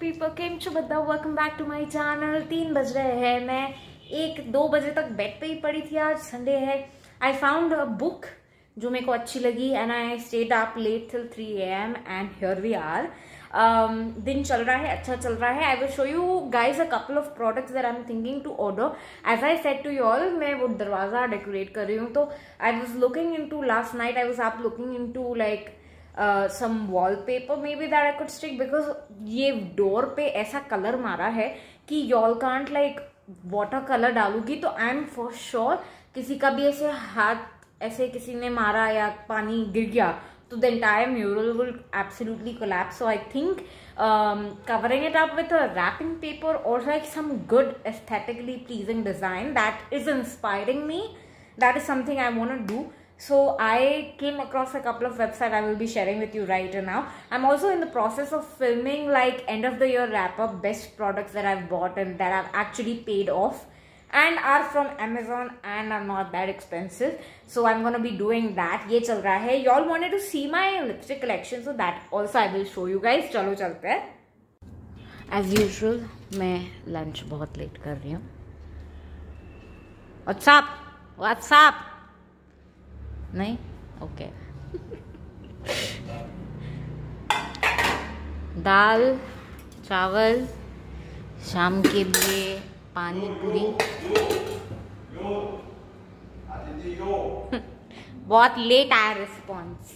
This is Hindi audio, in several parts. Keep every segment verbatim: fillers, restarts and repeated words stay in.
people came to Badda welcome back to my channel। तीन बज रहे हैं, मैं एक दो बजे तक बेड पे ही पड़ी थी। आज संडे है। I found a book जो मेरे को अच्छी लगी and I stayed up late till three a m and here we are। um, दिन चल रहा है, अच्छा चल रहा है। I will show you guys a couple of products that I'm thinking to order। As I said to you all, मैं वो दरवाजा डेकोरेट कर रही हूँ, तो I was looking into last night I was up looking into like Uh, some wallpaper maybe that I could stick because ये डोर पे ऐसा कलर मारा है कि y'all can't like water colour डालूगी तो आई एम फॉर श्योर किसी का भी ऐसे हाथ ऐसे किसी ने मारा या पानी गिर गया तो the entire mural will absolutely collapse। So I think um, covering it up with a wrapping paper or like some good aesthetically pleasing design that is inspiring me, that is something I want to do। So I came across a couple of websites I will be sharing with you right now। I'm also in the process of filming like end of the year wrap up best products that I've bought and that I've actually paid off and are from Amazon and are not that expensive। So I'm gonna be doing that। ये चल रहा है। You all wanted to see my lipstick collection, so that also I will show you guys। चलो चलते हैं। As usual मैं lunch बहुत लेट कर रही हूँ। What's up? What's up? नहीं ओके दाल चावल शाम के लिए पानी पूरी बहुत लेट आया response.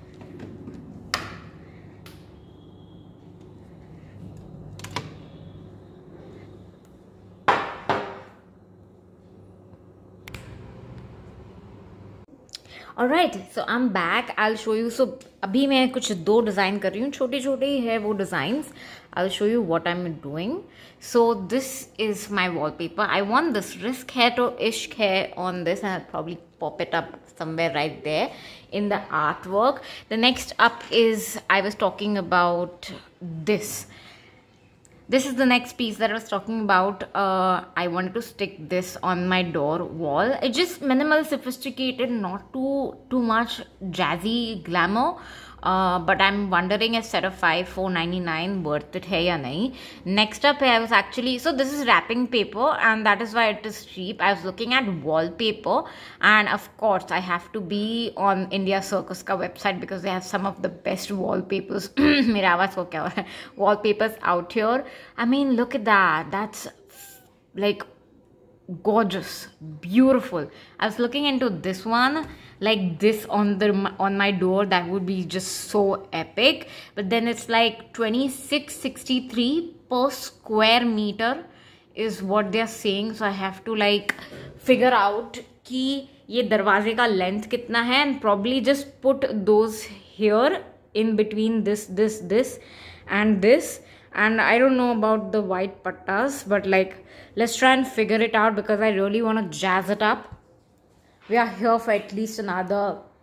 Alright, so I'm back। I'll show you। So अभी मैं कुछ दो डिज़ाइन कर रही हूँ, छोटे छोटे ही है वो designs. I'll show you what I'm doing। So this is my wallpaper। I want this risk hair to ishq hair on this and I'll probably pop it up somewhere right there in the artwork। The next up is I was talking about this। This is the next piece that I was talking about। Uh, I wanted to stick this on my door wall। It's just minimal, sophisticated, not too too much jazzy glamour। Uh, but I'm wondering if set of five four ninety-nine worth it है या नहीं। Next up I was actually, so this is wrapping paper and that is why it is cheap। I was looking at wallpaper and of course I have to be on India Circus का website because they have some of the best wallpapers। मेरा आवाज को क्या हो रहा है? Wallpapers out here। I mean look at that, that's like gorgeous, beautiful। I was looking into this one, like this on the on my door, that would be just so epic। But then it's like twenty-six sixty-three per square meter is what they're saying। So I have to like figure out कि ये दरवाजे का लेंथ कितना है and probably just put those here in between this this this and this। And I don't know about the white pattas, but like let's try and figure it out because I really want to jazz it up। We are here for at least another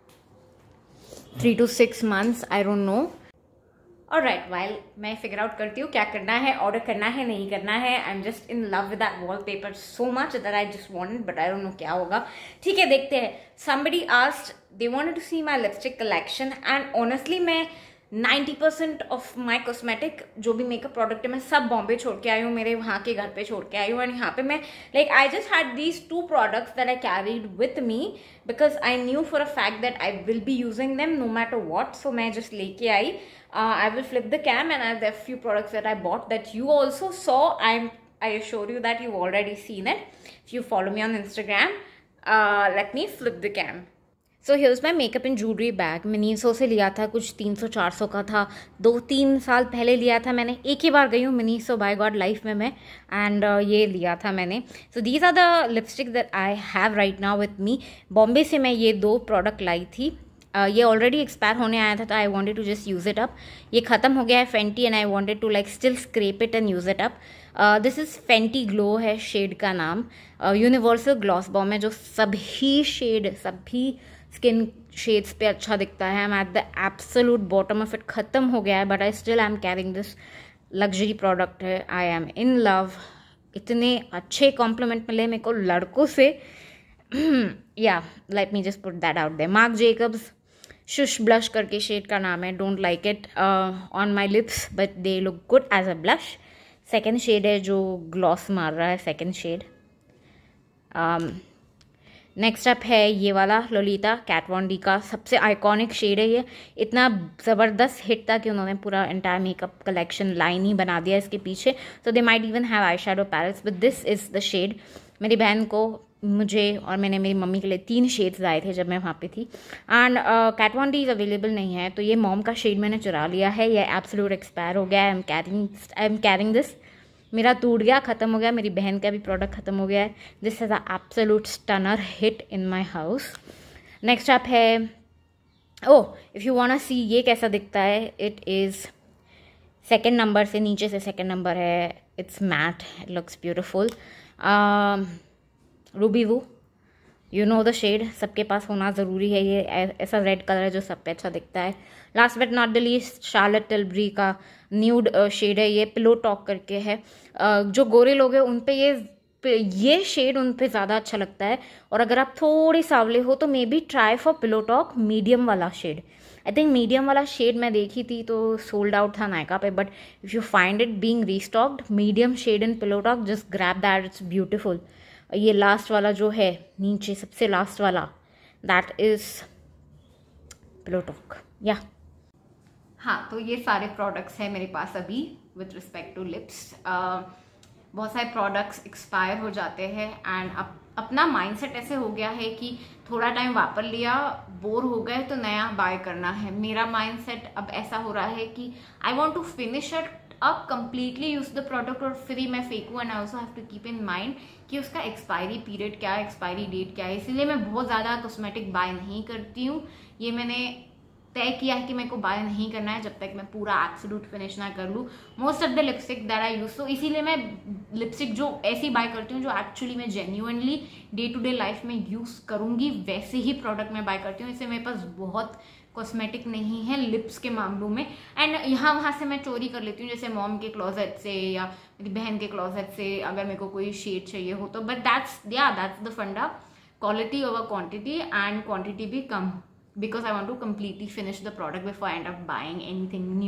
three to six months। I don't know। Alright, while मैं figure out करती हूँ क्या करना है, order करना है नहीं करना है। I'm just in love with that wallpaper so much that I just want it, but I don't know क्या होगा। ठीक है, देखते हैं। Somebody asked, they wanted to see my lipstick collection and honestly मैं ninety percent of my cosmetic जो भी मेकअप प्रोडक्ट है मैं सब बॉम्बे छोड़ के आई हूँ, मेरे वहाँ के घर पे छोड़ के आई हूँ। एंड यहाँ पे मैं like I just had these two products that I carried with me because I knew for a fact that I will be using them no matter what. So मैं जस्ट लेके आई। I will flip the cam and I have few products that I bought that you also saw. I I assure you that you've already seen it if you follow me on Instagram। uh, let me flip the cam। So here's my makeup and jewellery bag. Miniso से लिया था, कुछ तीन सौ चार सौ का था, दो तीन साल पहले लिया था मैंने। एक ही बार गई हूँ मिनीसो बाय गॉड लाइफ में मैं, एंड uh, ये लिया था मैंने। So these are the lipstick that I have right now with me. Bombay से मैं ये दो प्रोडक्ट लाई थी। uh, ये ऑलरेडी एक्सपायर होने आया था तो I wanted to just use it up. ये ख़त्म हो गया है Fenty and I wanted to like still scrape it and use it up. This is Fenty glow है शेड का नाम। यूनिवर्सल ग्लॉस बॉम है जो सभी शेड सभी स्किन शेड्स पे अच्छा दिखता है। I am at the absolute bottom of it. ख़त्म हो गया है but I still I am carrying this. Luxury product है। I am in love. इतने अच्छे कॉम्प्लीमेंट मिले मेरे को लड़कों से। Yeah let me just put that out there. Marc Jacobs shush blush करके शेड का नाम है. Don't like it on my lips but they look good as a blush. Second shade है जो ग्लॉस मार रहा है, सेकेंड शेड. नेक्स्ट अप है ये वाला लोलिता कैट वॉन डी का सबसे आइकॉनिक शेड है. ये इतना ज़बरदस्त हिट था कि उन्होंने पूरा एंटायर मेकअप कलेक्शन लाइन ही बना दिया इसके पीछे. So they might even have eye shadow palettes but this is the shade. मेरी बहन को, मुझे और मैंने मेरी मम्मी के लिए तीन शेड्स लाए थे जब मैं वहाँ पे थी. And Kat Von D is available नहीं है, तो ये मॉम का शेड मैंने चुरा लिया है. ये एब्सोल्यूट एक्सपायर हो गया है. I am carrying I am carrying this. मेरा टूट गया, ख़त्म हो गया. मेरी बहन का भी प्रोडक्ट ख़त्म हो गया है. This is a absolute stunner hit in my house. Next up है, oh if you want see ये कैसा दिखता है, इट इज़ सेकेंड नंबर से नीचे से सेकेंड नंबर है. It's matte, it looks beautiful. Ruby Woo, you know the shade, सबके पास होना ज़रूरी है. ये ऐसा रेड कलर है जो सब पे अच्छा दिखता है. Last but not the least Charlotte Tilbury का न्यूड शेड है. ये पिलो टॉक करके है. uh, जो गोरे लोग हैं उन पे ये ये शेड उन पे ज़्यादा अच्छा लगता है. और अगर आप थोड़े सावले हो तो maybe try for pillow talk medium वाला शेड. आई थिंक मीडियम वाला शेड मैं देखी थी तो सोल्ड आउट था नायका पे. But if you find it being restocked, medium shade in pillow talk, just grab that, it's beautiful. ये लास्ट वाला जो है नीचे सबसे लास्ट वाला, दैट इज़ पिलो टॉक. या हाँ, तो ये सारे प्रोडक्ट्स हैं मेरे पास अभी विथ रिस्पेक्ट टू लिप्स. बहुत सारे प्रोडक्ट्स एक्सपायर हो जाते हैं एंड अप, अपना माइंडसेट ऐसे हो गया है कि थोड़ा टाइम वापर लिया, बोर हो गए तो नया बाय करना है. मेरा माइंडसेट अब ऐसा हो रहा है कि I want to finish it अब, कंप्लीटली यूज द प्रोडक्ट और फिर ही मैं फेंकूँ. And I also have to keep in mind कि उसका एक्सपायरी पीरियड क्या है, एक्सपायरी डेट क्या है. इसलिए मैं बहुत ज़्यादा कॉस्मेटिक बाय नहीं करती हूँ. ये मैंने तय किया है कि मेरे को बाय नहीं करना है जब तक मैं पूरा एब्सोल्यूट फिनिश ना कर लूँ. Most of the lipstick that I use, तो इसीलिए मैं लिपस्टिक जो ऐसी बाय करती हूँ जो एक्चुअली मैं genuinely day to day life में यूज़ करूँगी, वैसे ही प्रोडक्ट मैं बाय करती हूँ. इससे मेरे पास बहुत कॉस्मेटिक नहीं है लिप्स के मामलों में. एंड यहाँ वहाँ से मैं चोरी कर लेती हूँ, जैसे मॉम के क्लोजेट से या मेरी बहन के क्लोजेट से अगर मेरे को कोई शेड चाहिए हो तो. But that's yeah that's the funda, quality over quantity, and quantity भी कम, because I want to completely finish the product before I end up buying anything new.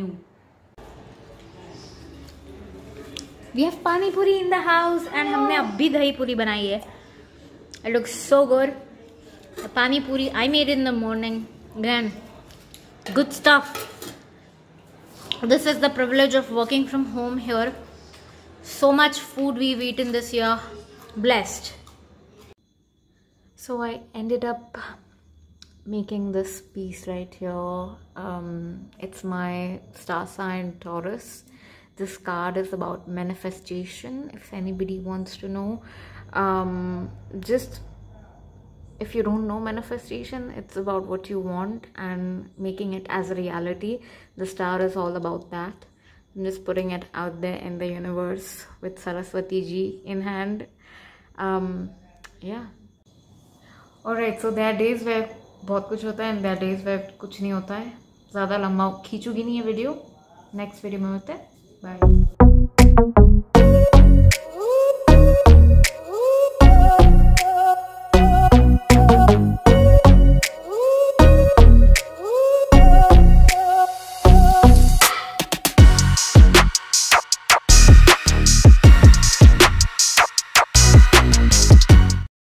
We have pani puri in the house and हमने अब भी दही पूरी बनाई है. It looks so good. The pani puri I made in the morning. Again, good stuff. This is the privilege of working from home here. So much food we've eaten this year. Blessed. So I ended up making this piece right here. Um, it's my star sign Taurus. This card is about manifestation, if anybody wants to know. Um, just if you don't know manifestation, it's about what you want and making it as a reality. The star is all about that. I'm just putting it out there in the universe with Saraswati ji in hand. Um, yeah. Alright, so there are days where बहुत कुछ होता है एंड दैट डेज वेयर कुछ नहीं होता है. ज़्यादा लंबा खींचूगी नहीं है वीडियो. नेक्स्ट वीडियो में मिलते हैं. बाय.